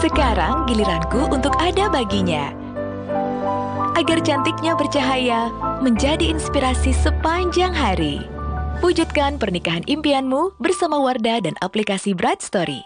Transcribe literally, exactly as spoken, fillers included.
Sekarang giliranku untuk ada baginya. Agar cantiknya bercahaya, menjadi inspirasi sepanjang hari. Wujudkan pernikahan impianmu bersama Wardah dan aplikasi Bright Story.